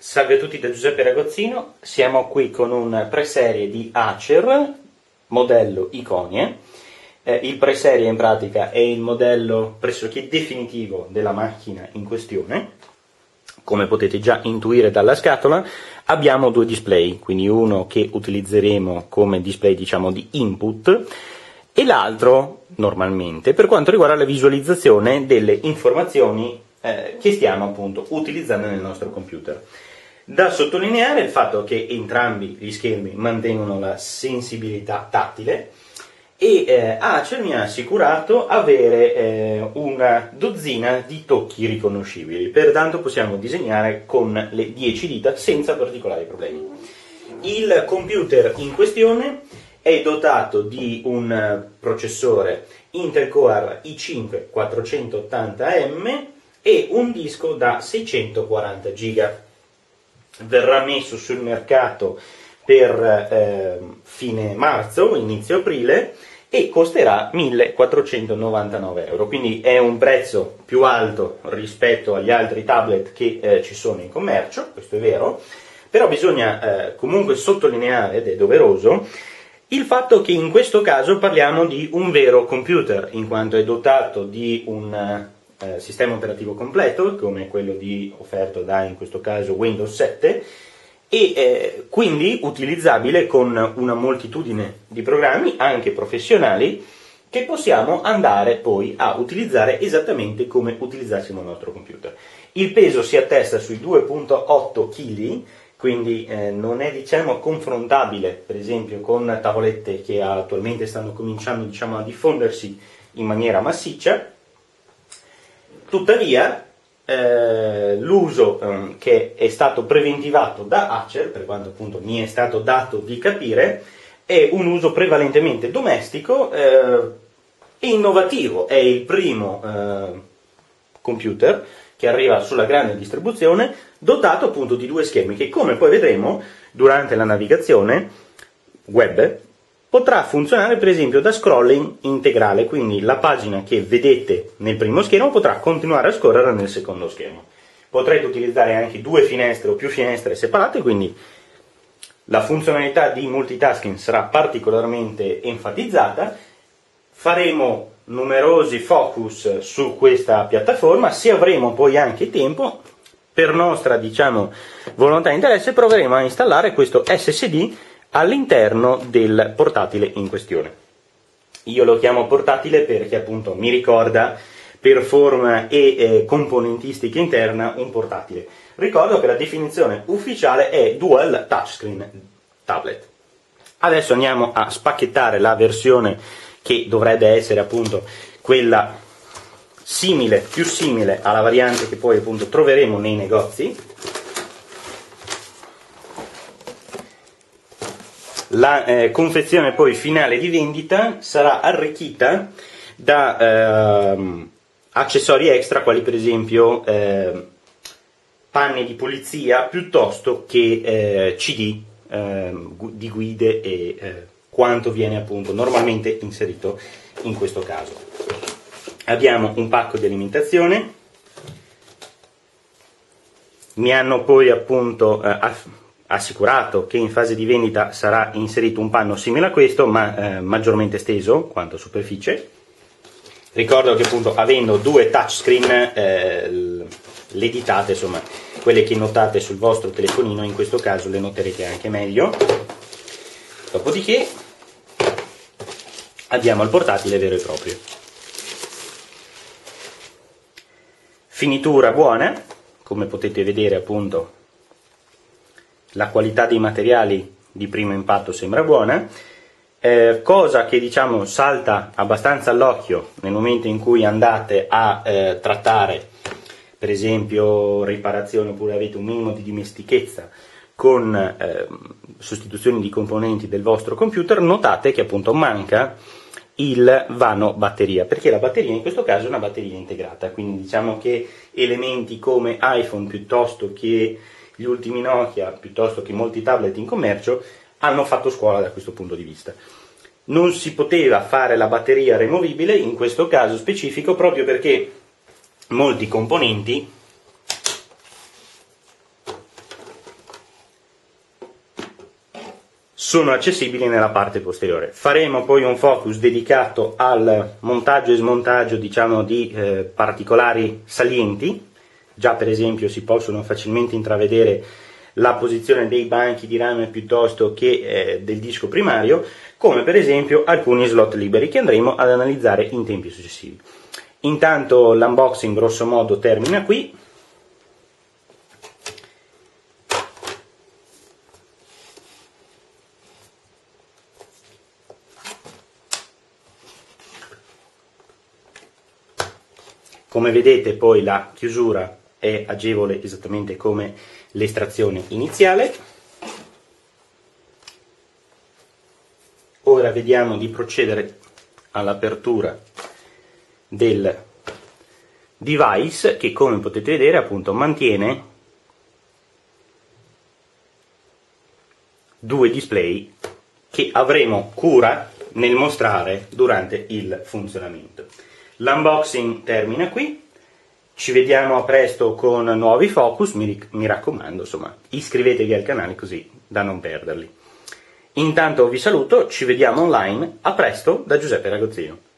Salve a tutti da Giuseppe Ragozzino, siamo qui con un preserie di Acer, modello Iconie. Il preserie in pratica è il modello pressoché definitivo della macchina in questione. Come potete già intuire dalla scatola, abbiamo due display, quindi uno che utilizzeremo come display diciamo di input e l'altro normalmente per quanto riguarda la visualizzazione delle informazioni che stiamo appunto utilizzando nel nostro computer. Da sottolineare il fatto che entrambi gli schermi mantengono la sensibilità tattile e Acer mi ha assicurato avere una dozzina di tocchi riconoscibili, pertanto possiamo disegnare con le 10 dita senza particolari problemi. Il computer in questione è dotato di un processore Intel Core i5 480M e un disco da 640 GB. Verrà messo sul mercato per fine marzo, inizio aprile, e costerà 1.499 euro, quindi è un prezzo più alto rispetto agli altri tablet che ci sono in commercio, questo è vero, però bisogna comunque sottolineare, ed è doveroso, il fatto che in questo caso parliamo di un vero computer, in quanto è dotato di un sistema operativo completo, come quello offerto da, in questo caso, Windows 7, e quindi utilizzabile con una moltitudine di programmi, anche professionali, che possiamo andare poi a utilizzare esattamente come utilizzassimo il nostro computer. Il peso si attesta sui 2,8 kg, quindi non è diciamo confrontabile per esempio con tavolette che attualmente stanno cominciando diciamo a diffondersi in maniera massiccia. Tuttavia l'uso che è stato preventivato da Acer, per quanto appunto mi è stato dato di capire, è un uso prevalentemente domestico e innovativo. È il primo computer che arriva sulla grande distribuzione dotato appunto di due schermi che, come poi vedremo durante la navigazione web, potrà funzionare per esempio da scrolling integrale, quindi la pagina che vedete nel primo schermo potrà continuare a scorrere nel secondo schermo. Potrete utilizzare anche due finestre o più finestre separate, quindi la funzionalità di multitasking sarà particolarmente enfatizzata. Faremo numerosi focus su questa piattaforma, se avremo poi anche tempo, per nostra diciamo volontà e interesse proveremo a installare questo SSD all'interno del portatile in questione. Io lo chiamo portatile perché appunto mi ricorda per forma e componentistica interna un portatile. Ricordo che la definizione ufficiale è Dual Touchscreen Tablet. Adesso andiamo a spacchettare la versione che dovrebbe essere appunto quella simile, più simile alla variante che poi appunto troveremo nei negozi. La confezione poi finale di vendita sarà arricchita da accessori extra, quali per esempio panni di pulizia piuttosto che CD di guide e quanto viene appunto normalmente inserito in questo caso. Abbiamo un pacco di alimentazione, mi hanno poi appunto assicurato che in fase di vendita sarà inserito un panno simile a questo, ma maggiormente esteso quanto superficie. Ricordo che appunto avendo due touchscreen le ditate, insomma quelle che notate sul vostro telefonino, in questo caso le noterete anche meglio. Dopodiché abbiamo il portatile vero e proprio. Finitura buona, come potete vedere appunto la qualità dei materiali di primo impatto sembra buona, cosa che diciamo salta abbastanza all'occhio nel momento in cui andate a trattare per esempio riparazioni oppure avete un minimo di dimestichezza con sostituzioni di componenti del vostro computer. Notate che appunto manca il vano batteria, perché la batteria in questo caso è una batteria integrata, quindi diciamo che elementi come iPhone piuttosto che gli ultimi Nokia, piuttosto che molti tablet in commercio, hanno fatto scuola da questo punto di vista. Non si poteva fare la batteria removibile in questo caso specifico proprio perché molti componenti sono accessibili nella parte posteriore. Faremo poi un focus dedicato al montaggio e smontaggio, diciamo, di particolari salienti. Già per esempio si possono facilmente intravedere la posizione dei banchi di rame piuttosto che del disco primario, come per esempio alcuni slot liberi che andremo ad analizzare in tempi successivi. Intanto l'unboxing grosso modo termina qui. Come vedete poi la chiusura è agevole esattamente come l'estrazione iniziale. Ora vediamo di procedere all'apertura del device che, come potete vedere, appunto mantiene due display che avremo cura nel mostrare durante il funzionamento. L'unboxing termina qui, ci vediamo a presto con nuovi focus, mi raccomando, insomma, iscrivetevi al canale così da non perderli. Intanto vi saluto, ci vediamo online, a presto da Giuseppe Ragozzino.